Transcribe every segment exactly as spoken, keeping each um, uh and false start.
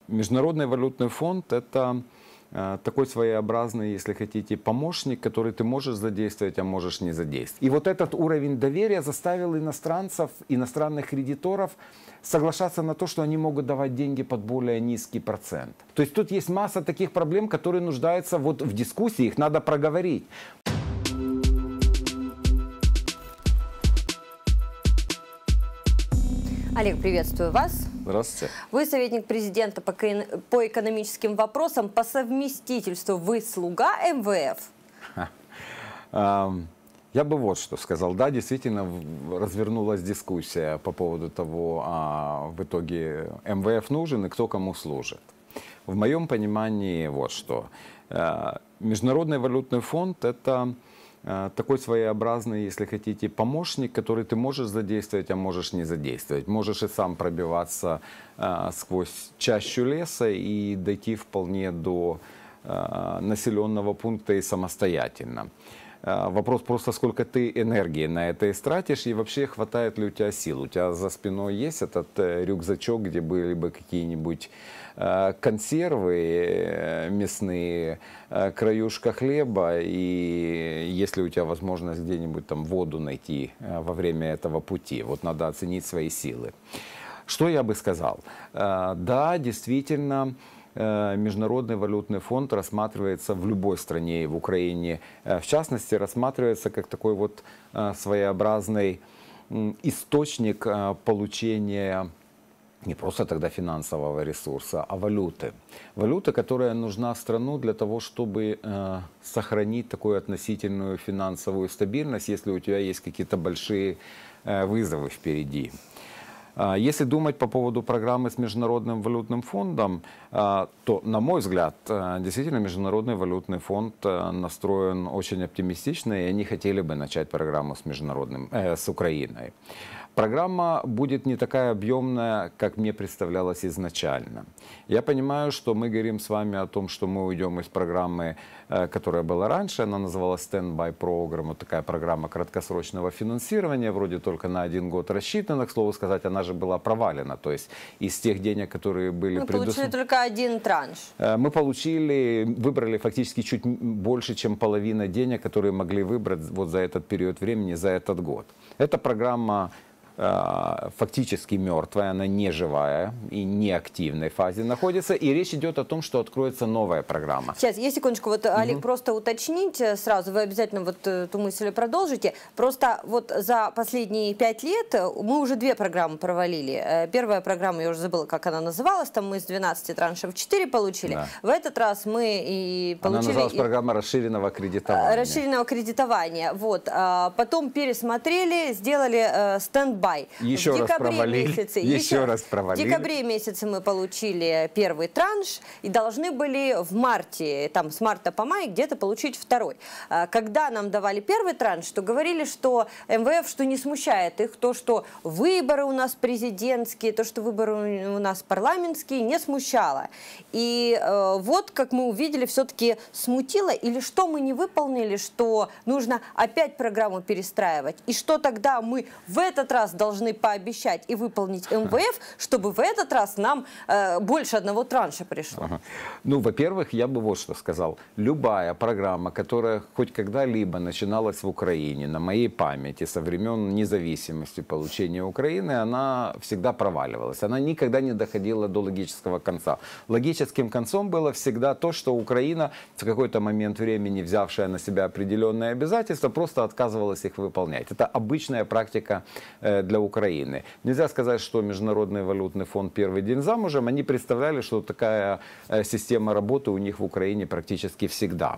Международный валютный фонд – это э, такой своеобразный, если хотите, помощник, который ты можешь задействовать, а можешь не задействовать. И вот этот уровень доверия заставил иностранцев, иностранных кредиторов соглашаться на то, что они могут давать деньги под более низкий процент. То есть тут есть масса таких проблем, которые нуждаются вот в дискуссии, их надо проговорить. Олег, приветствую вас. Здравствуйте. Вы советник президента по, по экономическим вопросам, по совместительству вы слуга эм вэ эф? Я бы вот что сказал. Да, действительно развернулась дискуссия по поводу того, а в итоге эм вэ эф нужен и кто кому служит. В моем понимании вот что. Международный валютный фонд – это такой своеобразный, если хотите, помощник, который ты можешь задействовать, а можешь не задействовать. Можешь и сам пробиваться э, сквозь чащу леса и дойти вполне до э, населенного пункта и самостоятельно. Э, вопрос просто, сколько ты энергии на это истратишь, и вообще хватает ли у тебя сил. У тебя за спиной есть этот э, рюкзачок, где были бы какие-нибудь консервы мясные, краюшка хлеба, и если у тебя возможность где-нибудь там воду найти во время этого пути, вот надо оценить свои силы. Что я бы сказал? Да, действительно, Международный валютный фонд рассматривается в любой стране, и в Украине в частности, рассматривается как такой вот своеобразный источник получения не просто тогда финансового ресурса, а валюты. Валюта, которая нужна в страну для того, чтобы э, сохранить такую относительную финансовую стабильность, если у тебя есть какие-то большие э, вызовы впереди. Э, если думать по поводу программы с Международным валютным фондом, э, то, на мой взгляд, э, действительно Международный валютный фонд э, настроен очень оптимистично, и они хотели бы начать программу с, международным, э, с Украиной. Программа будет не такая объемная, как мне представлялось изначально. Я понимаю, что мы говорим с вами о том, что мы уйдем из программы, которая была раньше. Она называлась Stand-by Program. Вот такая программа краткосрочного финансирования, вроде только на один год рассчитана. К слову сказать, она же была провалена. То есть из тех денег, которые были мы предус... получили только один транш. Мы получили, выбрали фактически чуть больше, чем половина денег, которые могли выбрать вот за этот период времени, за этот год. Эта программа фактически мертвая, она не живая и не активной фазе находится. И речь идет о том, что откроется новая программа. Сейчас, я секундочку, вот, Олег, угу. просто уточнить сразу, вы обязательно вот эту мысль продолжите. Просто вот за последние пять лет мы уже две программы провалили. Первая программа, я уже забыла, как она называлась, там мы из двенадцати траншев четыре получили. Да. В этот раз мы и получили... Она называлась программа расширенного кредитования. Расширенного кредитования, вот. Потом пересмотрели, сделали стенд-бай. Еще в раз провалили. Месяце, еще, еще раз провалили. В декабре месяце мы получили первый транш и должны были в марте, там с марта по май где-то получить второй. Когда нам давали первый транш, то говорили, что эм вэ эф, что не смущает их, то, что выборы у нас президентские, то, что выборы у нас парламентские, не смущало. И э, вот, как мы увидели, все-таки смутило, или что мы не выполнили, что нужно опять программу перестраивать, и что тогда мы в этот раз должны пообещать и выполнить эм вэ эф, чтобы в этот раз нам э, больше одного транша пришло? Ага. Ну, во-первых, я бы вот что сказал. Любая программа, которая хоть когда-либо начиналась в Украине, на моей памяти, со времен независимости получения Украины, она всегда проваливалась. Она никогда не доходила до логического конца. Логическим концом было всегда то, что Украина в какой-то момент времени, взявшая на себя определенные обязательства, просто отказывалась их выполнять. Это обычная практика э, для Украины. Нельзя сказать, что Международный валютный фонд первый день замужем. Они представляли, что такая система работы у них в Украине практически всегда.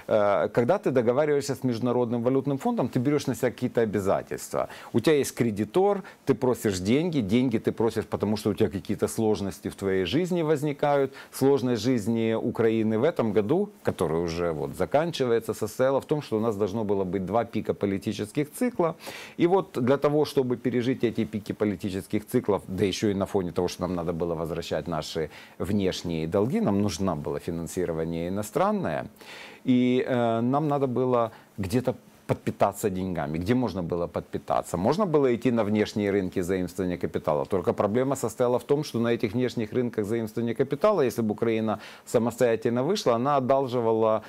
Когда ты договариваешься с Международным валютным фондом, ты берешь на себя какие-то обязательства. У тебя есть кредитор, ты просишь деньги. Деньги ты просишь, потому что у тебя какие-то сложности в твоей жизни возникают. Сложность жизни Украины в этом году, который уже вот заканчивается, состояла в том, что у нас должно было быть два пика политических цикла. И вот для того, чтобы пережить эти пики политических циклов, да еще и на фоне того, что нам надо было возвращать наши внешние долги, нам нужно было финансирование иностранное, и э, нам надо было где-то подпитаться деньгами. Где можно было подпитаться? Можно было идти на внешние рынки заимствования капитала. Только проблема состояла в том, что на этих внешних рынках заимствования капитала, если бы Украина самостоятельно вышла, она одалживала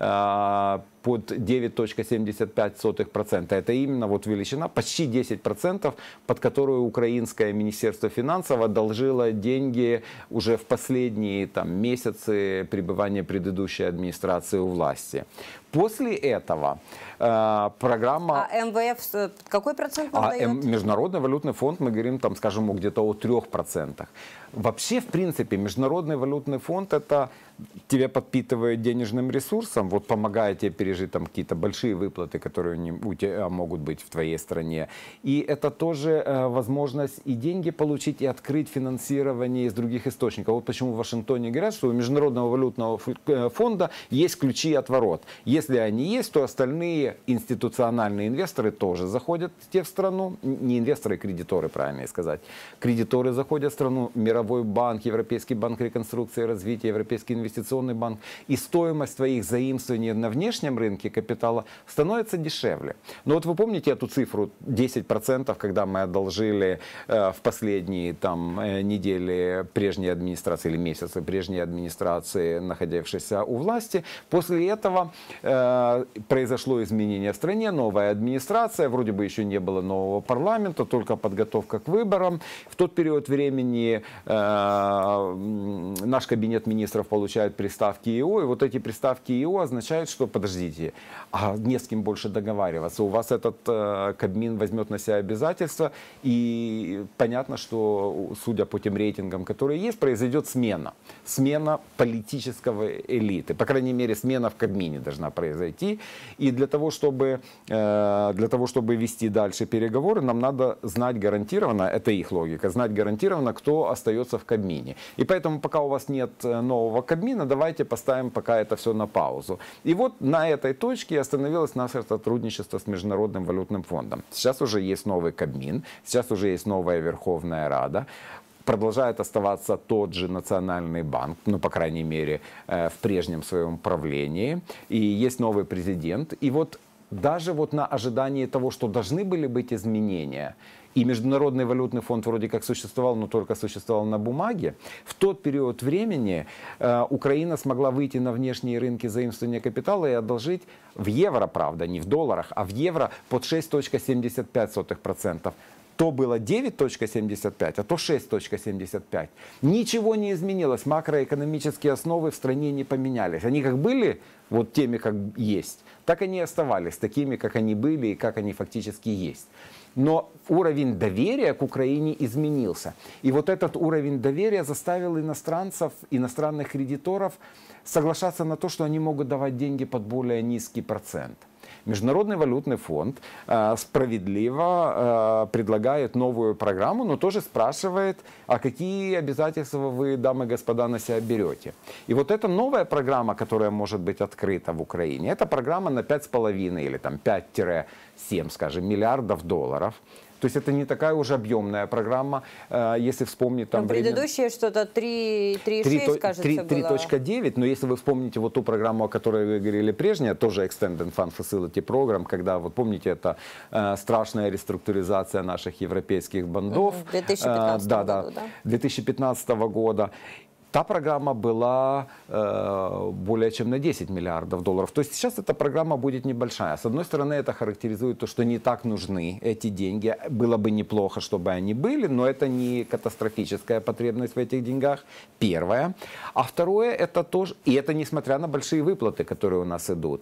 э, под девять целых семьдесят пять сотых процента. Это именно вот величина, почти десять процентов, под которую украинское министерство финансов одолжило деньги уже в последние там, месяцы пребывания предыдущей администрации у власти. После этого э, программа... А МВФ какой процент нам а дает? Международный валютный фонд, мы говорим, там, скажем, где-то о трех процентах. Вообще, в принципе, Международный валютный фонд это тебя подпитывает денежным ресурсом, вот помогает тебе пережить там какие-то большие выплаты, которые не, у тебя могут быть в твоей стране. И это тоже э, возможность и деньги получить, и открыть финансирование из других источников. Вот почему в Вашингтоне говорят, что у Международного валютного фонда есть ключи от ворот. Если они есть, то остальные институциональные инвесторы тоже заходят те в страну. Не инвесторы, кредиторы, правильно сказать. Кредиторы заходят в страну. Мировой банк, Европейский банк реконструкции и развития, Европейский инвестиционный банк. И стоимость твоих заимствований на внешнем рынке капитала становится дешевле. Но вот вы помните эту цифру десять процентов, когда мы одолжили э, в последние там, э, недели прежней администрации или месяцы прежней администрации, находившейся у власти. После этого э, произошло изменение в стране, новая администрация, вроде бы еще не было нового парламента, только подготовка к выборам. В тот период времени э, наш кабинет министров получает приставки ИО, и вот эти приставки ИО означают, что подождите, а не с кем больше договариваться. У вас этот э, Кабмин возьмет на себя обязательства, и понятно, что, судя по тем рейтингам, которые есть, произойдет смена. Смена политического элиты. По крайней мере, смена в Кабмине должна произойти. И для того, чтобы, э, для того, чтобы вести дальше переговоры, нам надо знать гарантированно, это их логика, знать гарантированно, кто остается в Кабмине. И поэтому, пока у вас нет нового Кабмина, давайте поставим пока это все на паузу. И вот на этой точке остановилось наше сотрудничество с Международным валютным фондом. Сейчас уже есть новый Кабмин, сейчас уже есть новая Верховная Рада. Продолжает оставаться тот же Национальный банк, ну, по крайней мере, в прежнем своем правлении. И есть новый президент. И вот даже вот на ожидании того, что должны были быть изменения, и Международный валютный фонд вроде как существовал, но только существовал на бумаге, в тот период времени э, Украина смогла выйти на внешние рынки заимствования капитала и одолжить в евро, правда, не в долларах, а в евро под шесть целых семьдесят пять сотых процента. То было девять целых семьдесят пять, а то шесть целых семьдесят пять. Ничего не изменилось, макроэкономические основы в стране не поменялись. Они как были вот теми, как есть, так они и оставались такими, как они были и как они фактически есть. Но уровень доверия к Украине изменился. И вот этот уровень доверия заставил иностранцев, иностранных кредиторов соглашаться на то, что они могут давать деньги под более низкий процент. Международный валютный фонд э, справедливо э, предлагает новую программу, но тоже спрашивает, а какие обязательства вы, дамы и господа, на себя берете. И вот эта новая программа, которая может быть открыта в Украине, это программа на пять с половиной или там пять-семь, скажем, миллиардов долларов. То есть это не такая уже объемная программа, если вспомнить там... Ну, предыдущее время... что-то три целых шесть, кажется, три было. три целых девять, но если вы вспомните вот ту программу, о которой вы говорили прежняя, тоже Extended Fund Facility Program, когда, вот помните, это э, страшная реструктуризация наших европейских бандов. две тысячи пятнадцатого э, да, года, да, да? две тысячи пятнадцатого года. Та программа была э, более чем на десять миллиардов долларов. То есть сейчас эта программа будет небольшая. С одной стороны, это характеризует то, что не так нужны эти деньги. Было бы неплохо, чтобы они были, но это не катастрофическая потребность в этих деньгах. Первое. А второе, это тоже, и это несмотря на большие выплаты, которые у нас идут.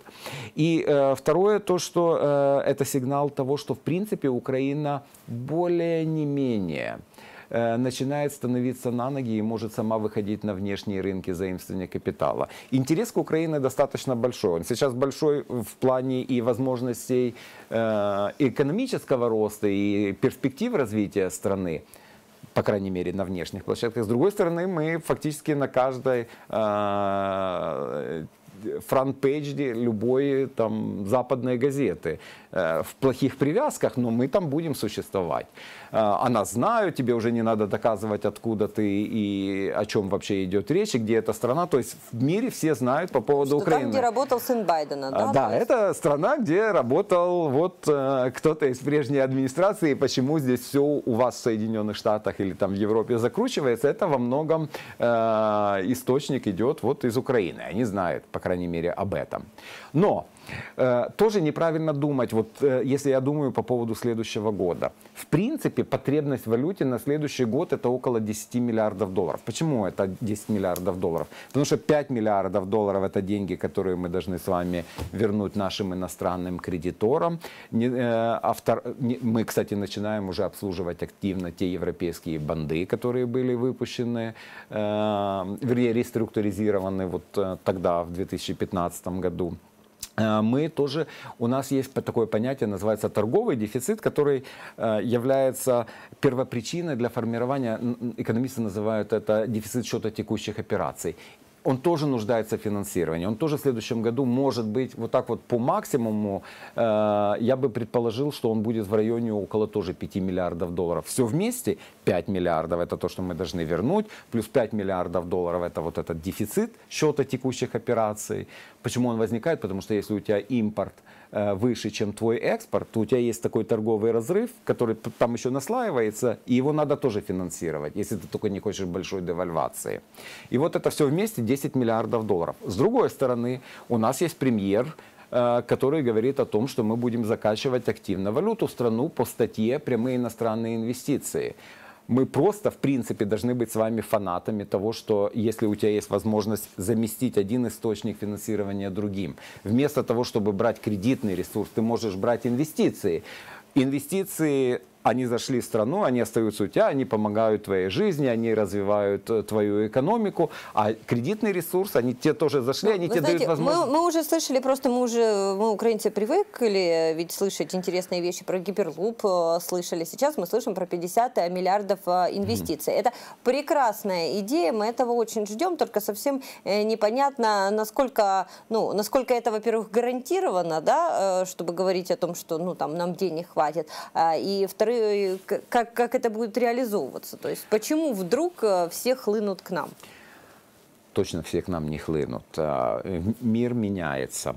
И э, второе, то, что э, это сигнал того, что в принципе Украина более не менее начинает становиться на ноги и может сама выходить на внешние рынки заимствования капитала. Интерес к Украине достаточно большой. Он сейчас большой в плане и возможностей э, экономического роста и перспектив развития страны, по крайней мере, на внешних площадках. С другой стороны, мы фактически на каждой э, фронт-пейдж любой там западной газеты. В плохих привязках, но мы там будем существовать. О нас знают, тебе уже не надо доказывать, откуда ты и о чем вообще идет речь, и где эта страна. То есть в мире все знают по поводу что Украины. Там, где работал сын Байдена, да? Да, это страна, где работал вот кто-то из прежней администрации. И почему здесь все у вас в Соединенных Штатах или там в Европе закручивается, это во многом э, источник идет вот из Украины. Они знают, по крайней мере, об этом. Но э, тоже неправильно думать, вот э, если я думаю по поводу следующего года. В принципе, потребность в валюте на следующий год это около десяти миллиардов долларов. Почему это десять миллиардов долларов? Потому что пять миллиардов долларов это деньги, которые мы должны с вами вернуть нашим иностранным кредиторам. Не, э, автор, не, мы, кстати, начинаем уже обслуживать активно те европейские банды, которые были выпущены, э, вернее, реструктуризированы вот э, тогда, в две тысячи пятнадцатом году. Мы тоже, у нас есть такое понятие, называется торговый дефицит, который является первопричиной для формирования, экономисты называют это дефицит счета текущих операций. Он тоже нуждается в финансировании. Он тоже в следующем году может быть вот так вот по максимуму. Э, я бы предположил, что он будет в районе около тоже пяти миллиардов долларов. Все вместе пять миллиардов это то, что мы должны вернуть. Плюс пять миллиардов долларов это вот этот дефицит счета текущих операций. Почему он возникает? Потому что если у тебя импорт э, выше, чем твой экспорт, то у тебя есть такой торговый разрыв, который там еще наслаивается, и его надо тоже финансировать, если ты только не хочешь большой девальвации. И вот это все вместе десять миллиардов долларов. С другой стороны, у нас есть премьер, который говорит о том, что мы будем закачивать активно валюту в страну по статье «Прямые иностранные инвестиции». Мы просто, в принципе, должны быть с вами фанатами того, что если у тебя есть возможность заместить один источник финансирования другим, вместо того, чтобы брать кредитный ресурс, ты можешь брать инвестиции. Инвестиции, они зашли в страну, они остаются у тебя, они помогают твоей жизни, они развивают твою экономику, а кредитный ресурс, они те тоже зашли, ну, они тебе знаете, дают возможность... Мы, мы уже слышали, просто мы уже, мы, украинцы, привыкли ведь слышать интересные вещи про гиперлуп, слышали. Сейчас мы слышим про пятьдесят миллиардов инвестиций. Mm-hmm. Это прекрасная идея, мы этого очень ждем, только совсем непонятно, насколько, ну, насколько это, во-первых, гарантировано, да, чтобы говорить о том, что, ну, там, нам денег хватит, и, вторых, как, как это будет реализовываться? То есть почему вдруг все хлынут к нам? Точно все к нам не хлынут. Мир меняется.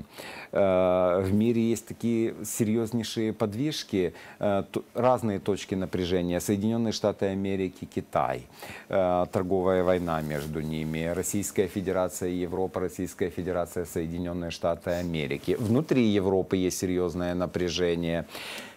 В мире есть такие серьезнейшие подвижки, разные точки напряжения. Соединенные Штаты Америки, Китай. Торговая война между ними. Российская Федерация, Европа, Российская Федерация, Соединенные Штаты Америки. Внутри Европы есть серьезное напряжение.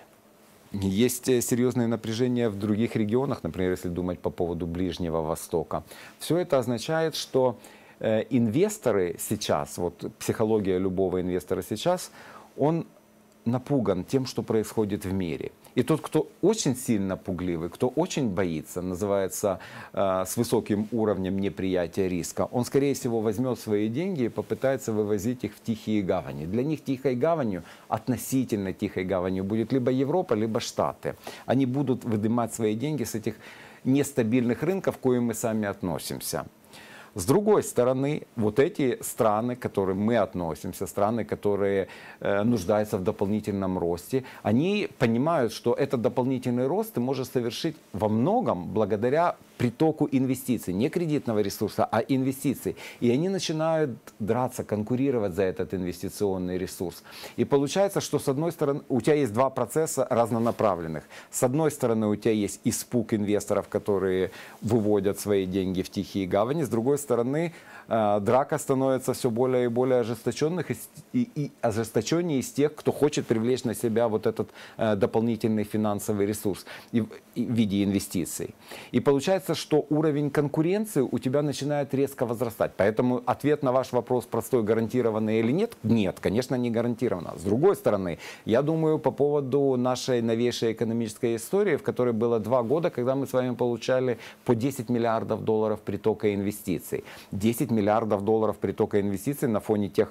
Есть серьезное напряжение в других регионах, например, если думать по поводу Ближнего Востока. Все это означает, что э, инвесторы сейчас, вот психология любого инвестора сейчас, он напуган тем, что происходит в мире. И тот, кто очень сильно пугливый, кто очень боится, называется э, с высоким уровнем неприятия риска, он, скорее всего, возьмет свои деньги и попытается вывозить их в тихие гавани. Для них тихой гаванью, относительно тихой гаванью, будет либо Европа, либо Штаты. Они будут выдымать свои деньги с этих нестабильных рынков, к коим мы сами относимся. С другой стороны, вот эти страны, к которым мы относимся, страны, которые э, нуждаются в дополнительном росте, они понимают, что этот дополнительный рост ты можешь совершить во многом благодаря притоку инвестиций, не кредитного ресурса, а инвестиций. И они начинают драться, конкурировать за этот инвестиционный ресурс. И получается, что с одной стороны у тебя есть два процесса разнонаправленных. С одной стороны у тебя есть испуг инвесторов, которые выводят свои деньги в тихие гавани. С другой стороны, драка становится все более и более ожесточенных и, и, и ожесточеннее из тех, кто хочет привлечь на себя вот этот э, дополнительный финансовый ресурс и, и, в виде инвестиций. И получается, что уровень конкуренции у тебя начинает резко возрастать. Поэтому ответ на ваш вопрос простой, гарантированный или нет? Нет, конечно, не гарантированно. С другой стороны, я думаю по поводу нашей новейшей экономической истории, в которой было два года, когда мы с вами получали по десять миллиардов долларов притока инвестиций. десять миллиардов долларов притока инвестиций на фоне тех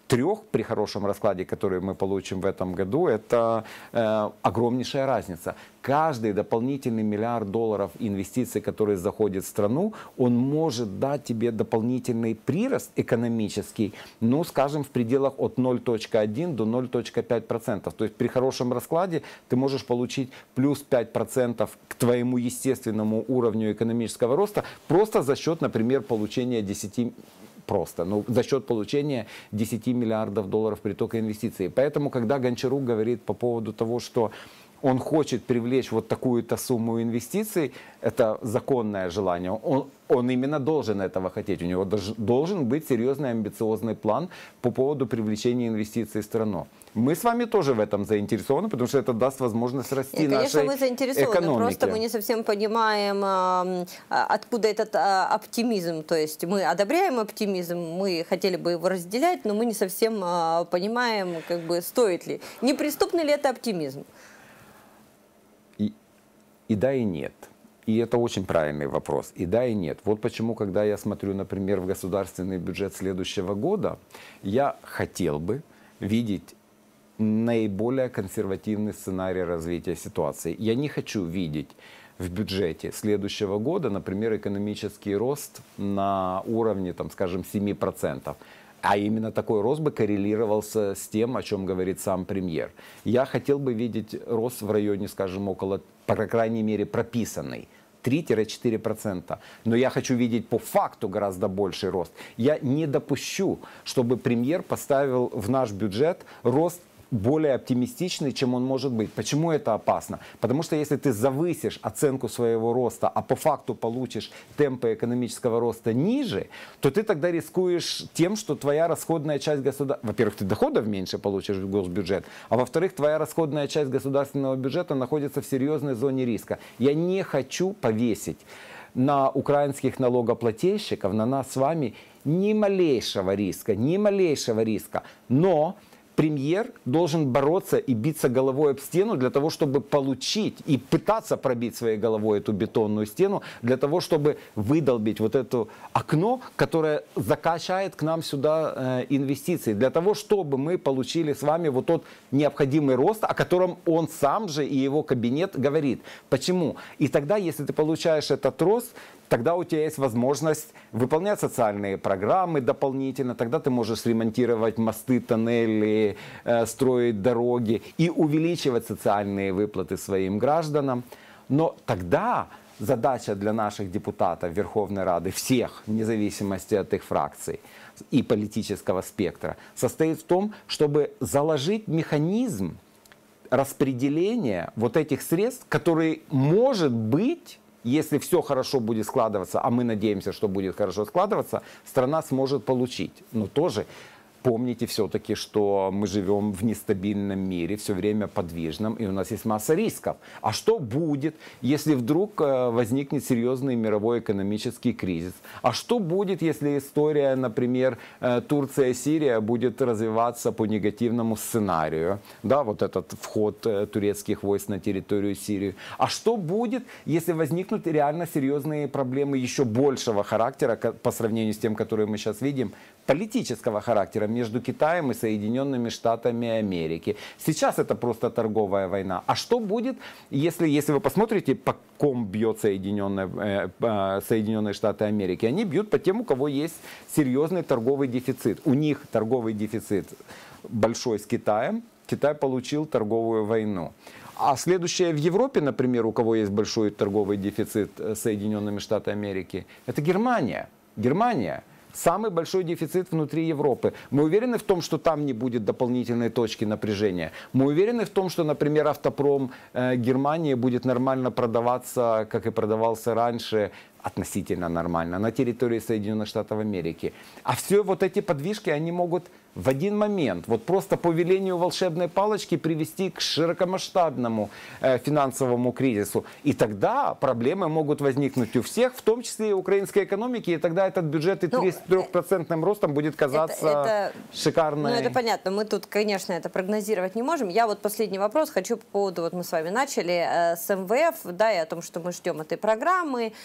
трех при хорошем раскладе, который мы получим в этом году, это э, огромнейшая разница. Каждый дополнительный миллиард долларов инвестиций, которые заходят в страну, он может дать тебе дополнительный прирост экономический, ну, скажем, в пределах от ноль целых одна до ноль целых пять процентов. То есть при хорошем раскладе ты можешь получить плюс пять процентов к твоему естественному уровню экономического роста просто за счет, например, получения десяти Просто, ну, за счет получения десяти миллиардов долларов притока инвестиций. Поэтому, когда Гончарук говорит по поводу того, что он хочет привлечь вот такую-то сумму инвестиций, это законное желание. Он, он именно должен этого хотеть. У него должен быть серьезный амбициозный план по поводу привлечения инвестиций в страну. Мы с вами тоже в этом заинтересованы, потому что это даст возможность расти Конечно, нашей мы заинтересованы, экономике. просто мы не совсем понимаем, откуда этот оптимизм. То есть мы одобряем оптимизм, мы хотели бы его разделять, но мы не совсем понимаем, как бы, стоит ли. Неприступный ли это оптимизм? И, и да, и нет. И это очень правильный вопрос. И да, и нет. Вот почему, когда я смотрю, например, в государственный бюджет следующего года, я хотел бы видеть наиболее консервативный сценарий развития ситуации. Я не хочу видеть в бюджете следующего года, например, экономический рост на уровне, там, скажем, семи процентов. А именно такой рост бы коррелировался с тем, о чем говорит сам премьер. Я хотел бы видеть рост в районе, скажем, около, по крайней мере, прописанный. три-четыре процента. Но я хочу видеть по факту гораздо больший рост. Я не допущу, чтобы премьер поставил в наш бюджет рост более оптимистичный, чем он может быть. Почему это опасно? Потому что если ты завысишь оценку своего роста, а по факту получишь темпы экономического роста ниже, то ты тогда рискуешь тем, что твоя расходная часть государства... Во-первых, ты доходов меньше получишь в госбюджет, а во-вторых, твоя расходная часть государственного бюджета находится в серьезной зоне риска. Я не хочу повесить на украинских налогоплательщиков, на нас с вами, ни малейшего риска, ни малейшего риска. Но премьер должен бороться и биться головой об стену для того, чтобы получить и пытаться пробить своей головой эту бетонную стену, для того, чтобы выдолбить вот это окно, которое закачает к нам сюда э, инвестиции, для того, чтобы мы получили с вами вот тот необходимый рост, о котором он сам же и его кабинет говорит. Почему? И тогда, если ты получаешь этот рост, тогда у тебя есть возможность выполнять социальные программы дополнительно, тогда ты можешь ремонтировать мосты, тоннели, э, строить дороги и увеличивать социальные выплаты своим гражданам. Но тогда задача для наших депутатов Верховной Рады, всех, вне зависимости от их фракций и политического спектра, состоит в том, чтобы заложить механизм распределения вот этих средств, который, может быть, если все хорошо будет складываться, а мы надеемся, что будет хорошо складываться, страна сможет получить. Но тоже помните все-таки, что мы живем в нестабильном мире, все время подвижном, и у нас есть масса рисков. А что будет, если вдруг возникнет серьезный мировой экономический кризис? А что будет, если история, например, Турция-Сирия будет развиваться по негативному сценарию? Да, вот этот вход турецких войск на территорию Сирии. А что будет, если возникнут реально серьезные проблемы еще большего характера по сравнению с тем, которые мы сейчас видим, политического характера между Китаем и Соединенными Штатами Америки? Сейчас это просто торговая война. А что будет, если, если вы посмотрите, по ком бьет Соединенные, э, Соединенные Штаты Америки? Они бьют по тем, у кого есть серьезный торговый дефицит. У них торговый дефицит большой с Китаем. Китай получил торговую войну. А следующее в Европе, например, у кого есть большой торговый дефицит с Соединенными Штатами Америки, это Германия. Германия. Самый большой дефицит внутри Европы. Мы уверены в том, что там не будет дополнительной точки напряжения. Мы уверены в том, что, например, автопром э, Германии будет нормально продаваться, как и продавался раньше, относительно нормально, на территории Соединенных Штатов Америки. А все вот эти подвижки, они могут в один момент, вот просто по велению волшебной палочки, привести к широкомасштабному э, финансовому кризису. И тогда проблемы могут возникнуть у всех, в том числе и украинской экономики, и тогда этот бюджет и трехпроцентным ростом будет казаться это, это, шикарной. Ну, это понятно. Мы тут, конечно, это прогнозировать не можем. Я вот последний вопрос хочу по поводу, вот мы с вами начали э, с эм вэ эф, да, и о том, что мы ждем этой программы. А,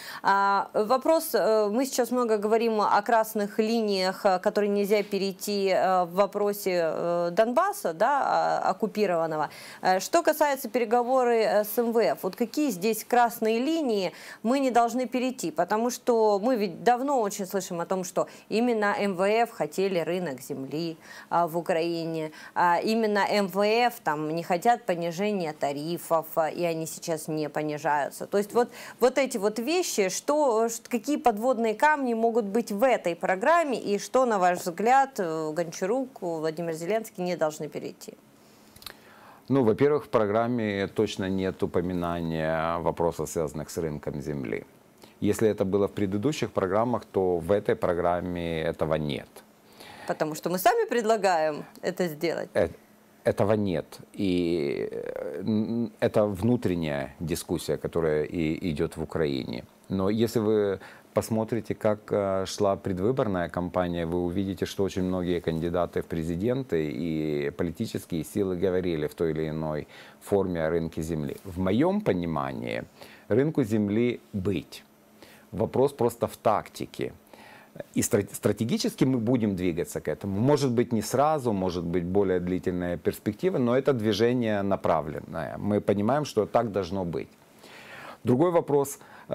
Вопрос, мы сейчас много говорим о красных линиях, которые нельзя перейти в вопросе Донбасса, да, оккупированного. Что касается переговоров с эм вэ эф, вот какие здесь красные линии мы не должны перейти? Потому что мы ведь давно очень слышим о том, что именно эм вэ эф хотели рынок земли в Украине, именно эм вэ эф там не хотят понижения тарифов, и они сейчас не понижаются. То есть вот, вот эти вот вещи, что, какие подводные камни могут быть в этой программе, и что, на ваш взгляд, Гончарук, Владимир Зеленский не должны перейти? Ну, во-первых, в программе точно нет упоминания вопросов, связанных с рынком земли. Если это было в предыдущих программах, то в этой программе этого нет. Потому что мы сами предлагаем это сделать. Этого нет. И это внутренняя дискуссия, которая и идет в Украине. Но если вы посмотрите, как шла предвыборная кампания, вы увидите, что очень многие кандидаты в президенты и политические силы говорили в той или иной форме о рынке земли. В моем понимании, рынку земли быть. Вопрос просто в тактике. И стратегически мы будем двигаться к этому. Может быть, не сразу, может быть, более длительная перспектива, но это движение направленное. Мы понимаем, что так должно быть. Другой вопрос.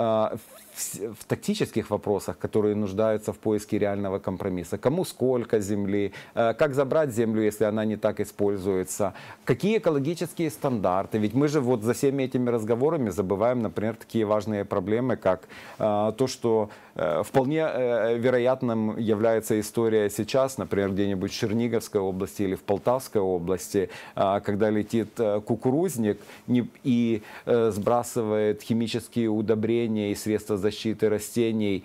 В тактических вопросах, которые нуждаются в поиске реального компромисса. Кому сколько земли, как забрать землю, если она не так используется, какие экологические стандарты. Ведь мы же вот за всеми этими разговорами забываем, например, такие важные проблемы, как то, что вполне вероятным является история сейчас, например, где-нибудь в Черниговской области или в Полтавской области, когда летит кукурузник и сбрасывает химические удобрения и средства защиты растений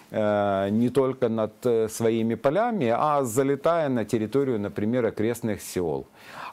не только над своими полями, а залетая на территорию, например, окрестных сел.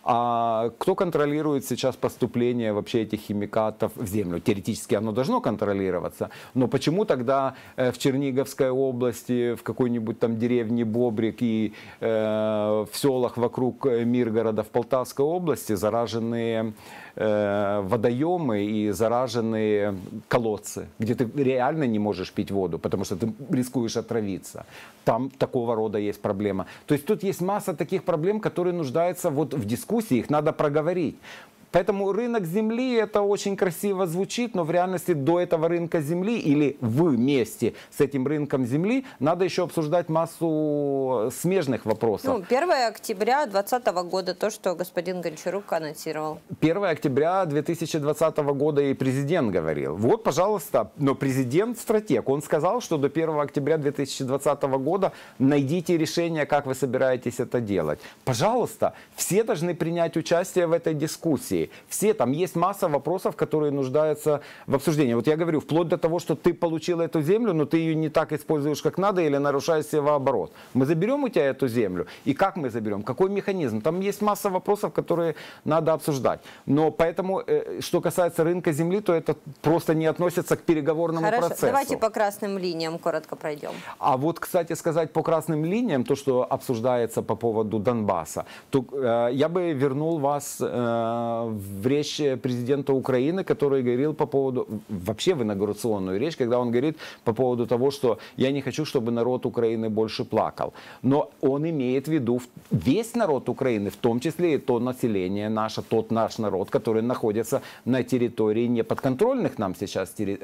А кто контролирует сейчас поступление вообще этих химикатов в землю? Теоретически оно должно контролироваться, но почему тогда в Черниговской области, в какой-нибудь там деревне Бобрик и э, в селах вокруг Миргорода в Полтавской области зараженные э, водоемы и зараженные колодцы, где ты реально не можешь пить воду, потому что ты рискуешь отравиться? Там такого рода есть проблема. То есть тут есть масса таких проблем, которые нуждаются вот в дискуссии, их надо проговорить. Поэтому рынок земли, это очень красиво звучит, но в реальности до этого рынка земли или вместе с этим рынком земли надо еще обсуждать массу смежных вопросов. Ну, первое октября две тысячи двадцатого года, то, что господин Гончарук анонсировал. первое октября две тысячи двадцатого года и президент говорил. Вот, пожалуйста, но президент стратег. Он сказал, что до первого октября две тысячи двадцатого года найдите решение, как вы собираетесь это делать. Пожалуйста, все должны принять участие в этой дискуссии. Все, там есть масса вопросов, которые нуждаются в обсуждении. Вот я говорю, вплоть до того, что ты получил эту землю, но ты ее не так используешь, как надо, или нарушаешь севооборот. Мы заберем у тебя эту землю? И как мы заберем? Какой механизм? Там есть масса вопросов, которые надо обсуждать. Но поэтому, что касается рынка земли, то это просто не относится к переговорному Хорошо. процессу. Давайте по красным линиям коротко пройдем. А вот, кстати сказать, по красным линиям, то, что обсуждается по поводу Донбасса, то э, я бы вернул вас э, в речь президента Украины, который говорил по поводу, вообще в инаугурационную речь, когда он говорит по поводу того, что я не хочу, чтобы народ Украины больше плакал. Но он имеет в виду весь народ Украины, в том числе и то население наше, тот наш народ, который находится на территории неподконтрольных нам сейчас, э,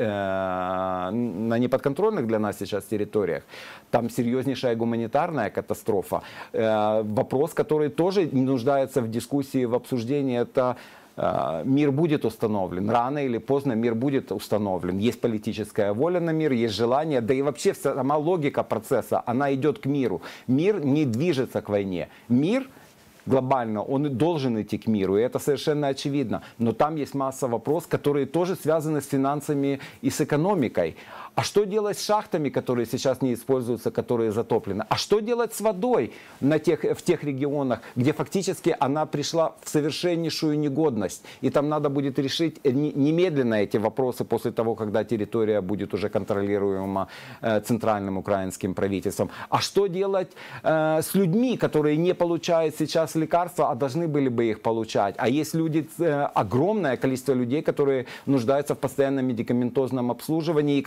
на неподконтрольных для нас сейчас территориях. Там серьезнейшая гуманитарная катастрофа. Э, вопрос, который тоже нуждается в дискуссии, в обсуждении, это мир будет установлен. Рано или поздно мир будет установлен. Есть политическая воля на мир, есть желание, да и вообще сама логика процесса, она идет к миру. Мир не движется к войне. Мир глобально, он должен идти к миру, и это совершенно очевидно. Но там есть масса вопросов, которые тоже связаны с финансами и с экономикой. А что делать с шахтами, которые сейчас не используются, которые затоплены? А что делать с водой на тех, в тех регионах, где фактически она пришла в совершеннейшую негодность? И там надо будет решить немедленно эти вопросы после того, когда территория будет уже контролируема э, центральным украинским правительством. А что делать э, с людьми, которые не получают сейчас лекарства, а должны были бы их получать? А есть люди, э, огромное количество людей, которые нуждаются в постоянном медикаментозном обслуживании и которые не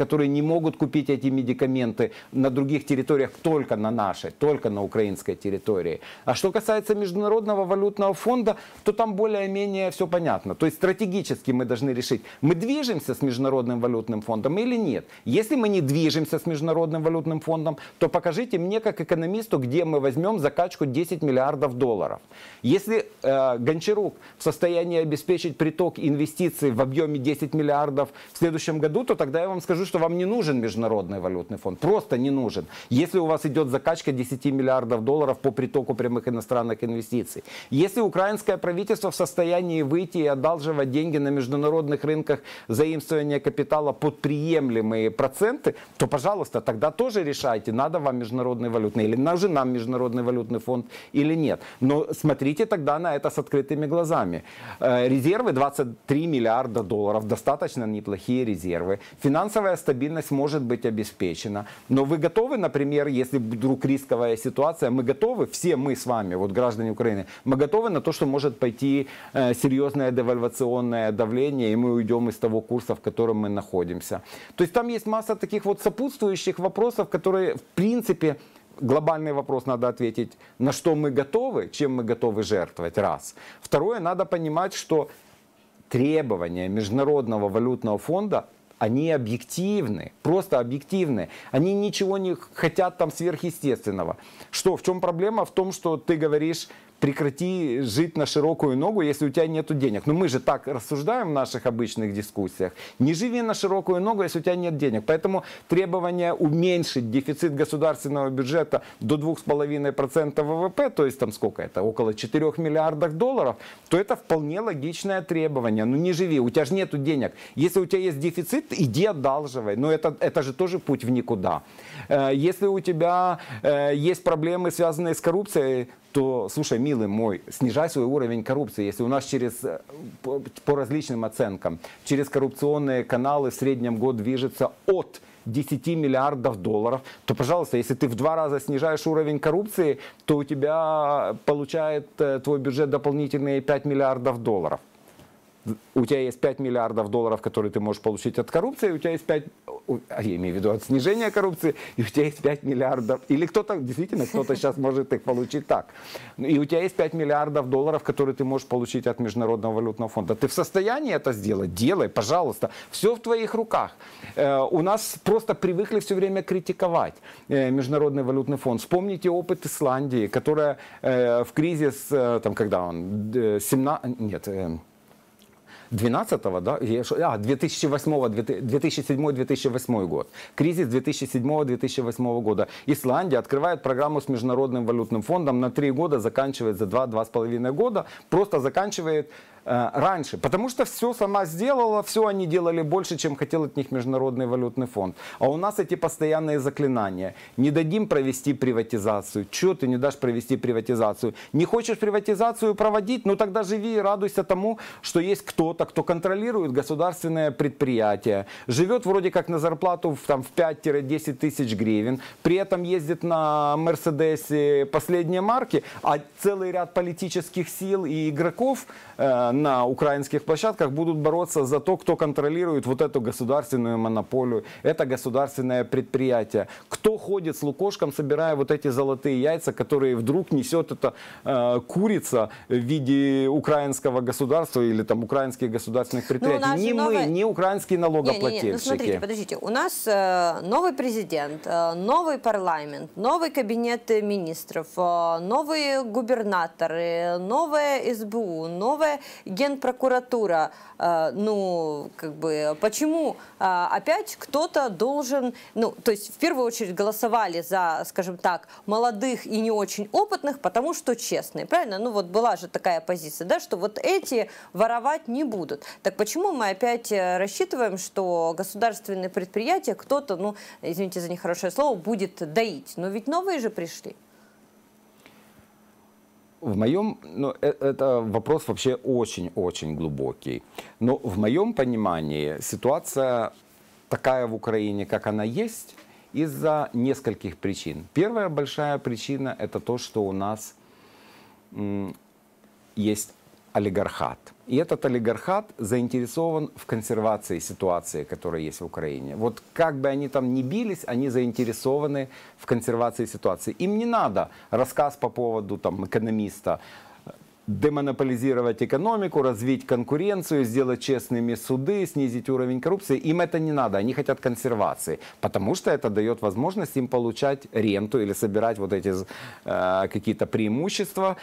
не могут купить эти медикаменты на других территориях, только на нашей, только на украинской территории. А что касается Международного валютного фонда, то там более-менее все понятно. То есть стратегически мы должны решить, мы движемся с Международным валютным фондом или нет. Если мы не движемся с Международным валютным фондом, то покажите мне как экономисту, где мы возьмем закачку десять миллиардов долларов. Если э, Гончарук в состоянии обеспечить приток инвестиций в объеме десять миллиардов в следующем году, то тогда я вам скажу, что вам не нужен Международный валютный фонд. Просто не нужен. Если у вас идет закачка десять миллиардов долларов по притоку прямых иностранных инвестиций. Если украинское правительство в состоянии выйти и одалживать деньги на международных рынках заимствования капитала под приемлемые проценты, то, пожалуйста, тогда тоже решайте, надо вам Международный валютный или нужен нам Международный валютный фонд или нет. Но смотрите тогда на это с открытыми глазами. Резервы двадцать три миллиарда долларов, достаточно неплохие резервы. Финансовая стабильность может быть обеспечена. Но вы готовы, например, если вдруг рисковая ситуация, мы готовы, все мы с вами, вот граждане Украины, мы готовы на то, что может пойти э, серьезное девальвационное давление, и мы уйдем из того курса, в котором мы находимся. То есть там есть масса таких вот сопутствующих вопросов, которые, в принципе, глобальный вопрос надо ответить, на что мы готовы, чем мы готовы жертвовать, раз. Второе, надо понимать, что требования Международного валютного фонда, они объективны, просто объективны. Они ничего не хотят там сверхъестественного. Что, в чем проблема? В том, что ты говоришь, прекрати жить на широкую ногу, если у тебя нет денег. Но мы же так рассуждаем в наших обычных дискуссиях. Не живи на широкую ногу, если у тебя нет денег. Поэтому требование уменьшить дефицит государственного бюджета до двух с половиной процентов ВВП, то есть там сколько это, около четырёх миллиардов долларов, то это вполне логичное требование. Ну не живи, у тебя же нету денег. Если у тебя есть дефицит, иди одалживай. Но это, это же тоже путь в никуда. Если у тебя есть проблемы, связанные с коррупцией, то, слушай, милый мой, снижай свой уровень коррупции. Если у нас через, по, по различным оценкам, через коррупционные каналы в среднем год движется от десяти миллиардов долларов, то, пожалуйста, если ты в два раза снижаешь уровень коррупции, то у тебя получает твой бюджет дополнительные пять миллиардов долларов. У тебя есть пять миллиардов долларов, которые ты можешь получить от коррупции, у тебя есть пять, я имею в виду от снижения коррупции, и у тебя есть пять миллиардов, или кто-то, действительно, кто-то сейчас может их получить так. И у тебя есть пять миллиардов долларов, которые ты можешь получить от Международного валютного фонда. Ты в состоянии это сделать? Делай, пожалуйста. Все в твоих руках. У нас просто привыкли все время критиковать Международный валютный фонд. Вспомните опыт Исландии, которая в кризис, там, когда он, семнадцать, нет, двенадцатого, да, а, две тысячи восьмого, две тысячи седьмой — две тысячи восьмой год. Кризис две тысячи седьмого — две тысячи восьмого года. Исландия открывает программу с Международным валютным фондом на три года, заканчивает за два — два с половиной года, просто заканчивает э, раньше. Потому что все сама сделала, все они делали больше, чем хотел от них Международный валютный фонд. А у нас эти постоянные заклинания. Не дадим провести приватизацию. Чего ты не дашь провести приватизацию? Не хочешь приватизацию проводить? Ну тогда живи и радуйся тому, что есть кто-то, кто контролирует государственное предприятие, живет вроде как на зарплату в, там, в пять-десять тысяч гривен, при этом ездит на Мерседесе последней марки, а целый ряд политических сил и игроков э, на украинских площадках будут бороться за то, кто контролирует вот эту государственную монополию, это государственное предприятие. Кто ходит с лукошком, собирая вот эти золотые яйца, которые вдруг несет эта э, курица в виде украинского государства или там украинских государственных предприятий. Ну, не новая... мы, не украинские налогоплательщики. Не, не, не. Ну, смотрите, подождите. У нас э, новый президент, э, новый парламент, новый кабинет министров, э, новые губернаторы, новая СБУ, новая генпрокуратура. Э, ну, как бы, почему э, опять кто-то должен... Ну, то есть, в первую очередь голосовали за, скажем так, молодых и не очень опытных, потому что честные. Правильно? Ну, вот была же такая позиция, да, что вот эти воровать не будут. Будут. Так почему мы опять рассчитываем, что государственные предприятия кто-то, ну, извините за нехорошее слово, будет доить? Но ведь новые же пришли. В моем, ну, это вопрос вообще очень-очень глубокий. Но в моем понимании ситуация такая в Украине, как она есть, из-за нескольких причин. Первая большая причина — это то, что у нас м, есть олигархат. И этот олигархат заинтересован в консервации ситуации, которая есть в Украине. Вот как бы они там ни бились, они заинтересованы в консервации ситуации. Им не надо рассказ по поводу там, экономиста, демонополизировать экономику, развить конкуренцию, сделать честными суды, снизить уровень коррупции. Им это не надо, они хотят консервации, потому что это дает возможность им получать ренту или собирать вот эти э, какие-то преимущества,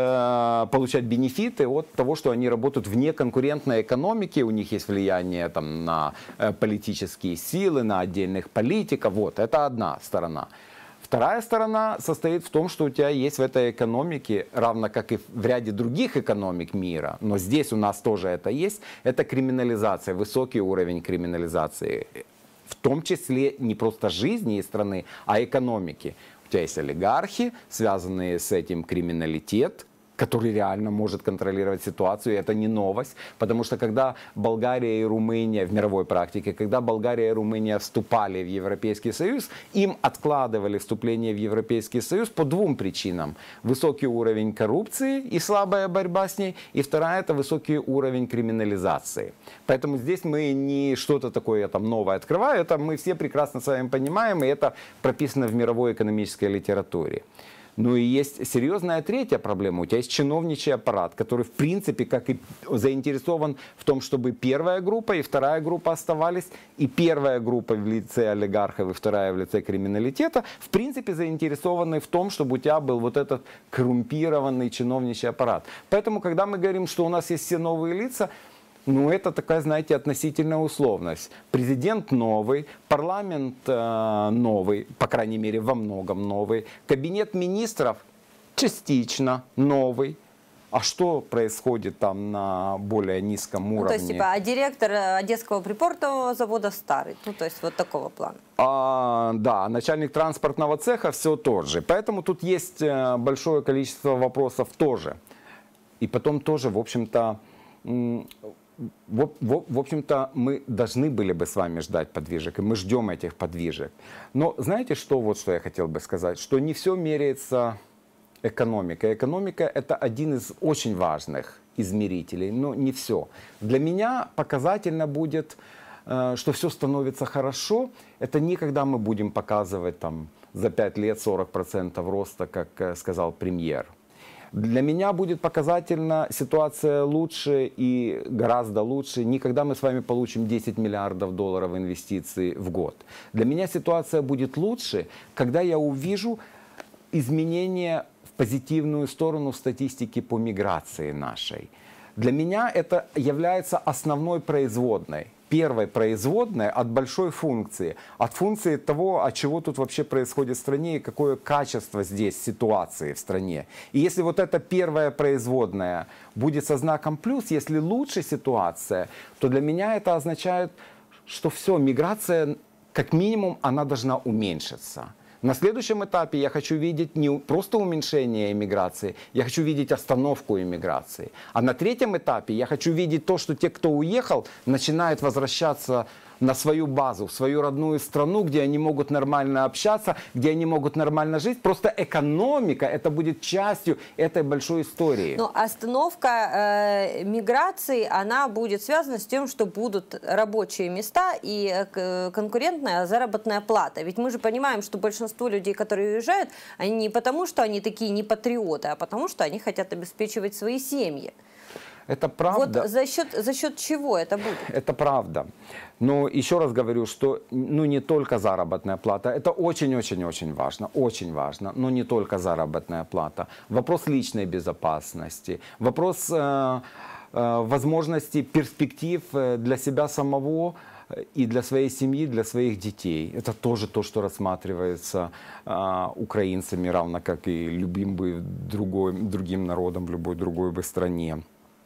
э, получать бенефиты от того, что они работают вне конкурентной экономики, у них есть влияние там, на э, политические силы, на отдельных политиков. Вот, это одна сторона. Вторая сторона состоит в том, что у тебя есть в этой экономике, равно как и в ряде других экономик мира, но здесь у нас тоже это есть, это криминализация, высокий уровень криминализации, в том числе не просто жизни страны, а экономики. У тебя есть олигархи, связанные с этим криминалитет, который реально может контролировать ситуацию, и это не новость, потому что когда Болгария и Румыния в мировой практике, когда Болгария и Румыния вступали в Европейский Союз, им откладывали вступление в Европейский Союз по двум причинам. Высокий уровень коррупции и слабая борьба с ней, и вторая — это высокий уровень криминализации. Поэтому здесь мы не что-то такое там новое открываем, это мы все прекрасно с вами понимаем, и это прописано в мировой экономической литературе. Ну и есть серьезная третья проблема. У тебя есть чиновничий аппарат, который в принципе как и заинтересован в том, чтобы первая группа и вторая группа оставались. И первая группа в лице олигархов и вторая в лице криминалитета в принципе заинтересованы в том, чтобы у тебя был вот этот коррумпированный чиновничий аппарат. Поэтому, когда мы говорим, что у нас есть все новые лица, ну, это такая, знаете, относительная условность. Президент новый, парламент э, новый, по крайней мере, во многом новый, кабинет министров частично новый. А что происходит там на более низком уровне? Ну, то есть, типа, а директор Одесского припортового завода старый, ну, то есть, вот такого плана. А, да, начальник транспортного цеха все тот же. Поэтому тут есть большое количество вопросов тоже. И потом тоже, в общем-то, В, в, в общем-то, мы должны были бы с вами ждать подвижек, и мы ждем этих подвижек. Но знаете, что, вот что я хотел бы сказать? Что не все меряется экономикой. Экономика — это один из очень важных измерителей, но не все. Для меня показательно будет, что все становится хорошо. Это не когда мы будем показывать там, за пять лет сорок процентов роста, как сказал премьер. Для меня будет показательна ситуация лучше и гораздо лучше, не когда мы с вами получим десять миллиардов долларов инвестиций в год. Для меня ситуация будет лучше, когда я увижу изменения в позитивную сторону в статистике по миграции нашей. Для меня это является основной производной. Первой производной от большой функции, от функции того, от чего тут вообще происходит в стране и какое качество здесь ситуации в стране. И если вот эта первая производная будет со знаком плюс, если лучше ситуация, то для меня это означает, что все, миграция как минимум она должна уменьшиться. На следующем этапе я хочу видеть не просто уменьшение иммиграции, я хочу видеть остановку иммиграции. А на третьем этапе я хочу видеть то, что те, кто уехал, начинают возвращаться на свою базу, в свою родную страну, где они могут нормально общаться, где они могут нормально жить. Просто экономика, это будет частью этой большой истории. Но остановка э, миграции, она будет связана с тем, что будут рабочие места и э, конкурентная заработная плата. Ведь мы же понимаем, что большинство людей, которые уезжают, они не потому, что они такие не патриоты, а потому, что они хотят обеспечивать свои семьи. Это правда. Вот за счет, за счет чего это будет? Это правда. Но еще раз говорю, что ну, не только заработная плата. Это очень-очень-очень важно. Очень важно. Но не только заработная плата. Вопрос личной безопасности. Вопрос э, э, возможности перспектив для себя самого и для своей семьи, для своих детей. Это тоже то, что рассматривается э, украинцами, равно как и любым бы другой, другим народом в любой другой бы стране.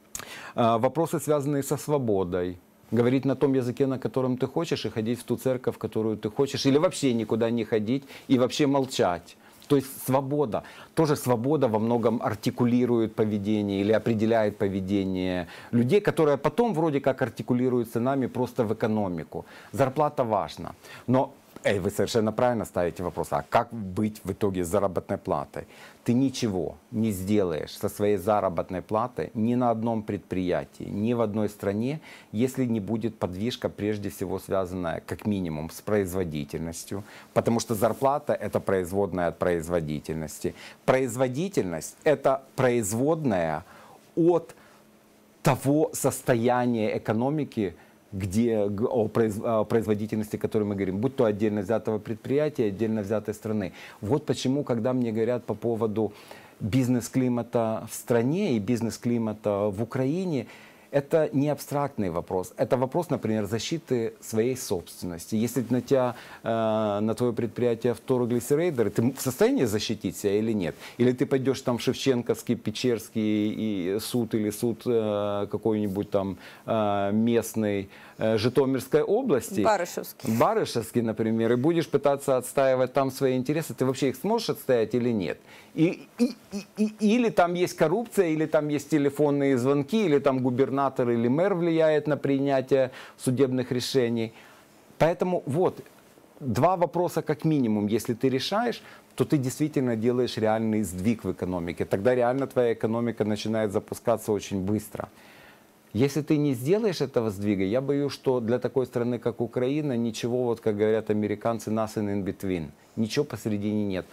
Вопросы, связанные со свободой. Говорить на том языке, на котором ты хочешь, и ходить в ту церковь, в которую ты хочешь. Или вообще никуда не ходить и вообще молчать. То есть свобода. Тоже свобода во многом артикулирует поведение или определяет поведение людей, которое потом вроде как артикулируется нами просто в экономику. Зарплата важна. Но Эй, вы совершенно правильно ставите вопрос, а как быть в итоге с заработной платой? Ты ничего не сделаешь со своей заработной платой ни на одном предприятии, ни в одной стране, если не будет подвижка, прежде всего связанная как минимум с производительностью, потому что зарплата – это производная от производительности. Производительность – это производная от того состояния экономики, где о производительности, о которой мы говорим, будь то отдельно взятого предприятия, отдельно взятой страны. Вот почему, когда мне говорят по поводу бизнес-климата в стране и бизнес-климата в Украине, это не абстрактный вопрос. Это вопрос, например, защиты своей собственности. Если на тебя, э, на твое предприятие вторглись рейдеры, ты в состоянии защитить себя или нет? Или ты пойдешь там в Шевченковский, Печерский и суд или суд э, какой-нибудь там э, местный э, Житомирской области? Барышевский. Барышевский, например, и будешь пытаться отстаивать там свои интересы. Ты вообще их сможешь отстоять или нет? И, и, и, и, или там есть коррупция, или там есть телефонные звонки, или там губернатор или мэр влияет на принятие судебных решений. Поэтому вот, два вопроса как минимум, если ты решаешь, то ты действительно делаешь реальный сдвиг в экономике. Тогда реально твоя экономика начинает запускаться очень быстро. Если ты не сделаешь этого сдвига, я боюсь, что для такой страны, как Украина, ничего, вот как говорят американцы, nothing in between. Ничего посередине нет.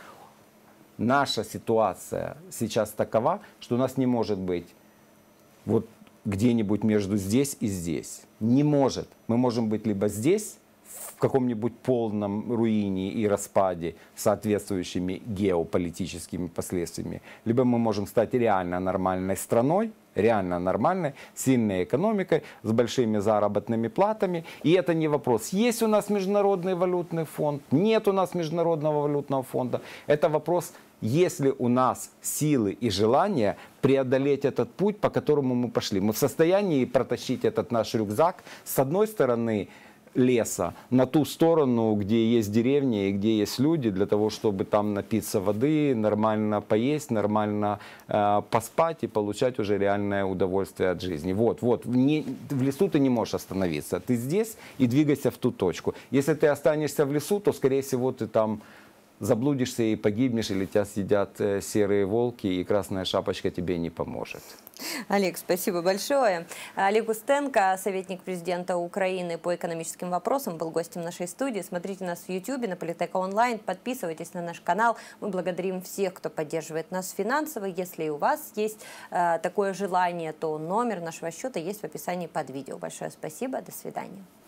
Наша ситуация сейчас такова, что у нас не может быть вот где-нибудь между здесь и здесь. Не может. Мы можем быть либо здесь, в каком-нибудь полном руине и распаде с соответствующими геополитическими последствиями, либо мы можем стать реально нормальной страной, реально нормальной, сильной экономикой, с большими заработными платами. И это не вопрос, есть у нас Международный валютный фонд, нет у нас Международного валютного фонда. Это вопрос, есть ли у нас силы и желание преодолеть этот путь, по которому мы пошли. Мы в состоянии протащить этот наш рюкзак с одной стороны леса на ту сторону, где есть деревни и где есть люди, для того, чтобы там напиться воды, нормально поесть, нормально э, поспать и получать уже реальное удовольствие от жизни. Вот, вот. Не, в лесу ты не можешь остановиться. Ты здесь и двигайся в ту точку. Если ты останешься в лесу, то, скорее всего, ты там заблудишься и погибнешь, или тебя съедят серые волки, и красная шапочка тебе не поможет. Олег, спасибо большое. Олег Устенко, советник президента Украины по экономическим вопросам, был гостем нашей студии. Смотрите нас в Ютубе, на Политека онлайн, подписывайтесь на наш канал. Мы благодарим всех, кто поддерживает нас финансово. Если у вас есть э, такое желание, то номер нашего счета есть в описании под видео. Большое спасибо, до свидания.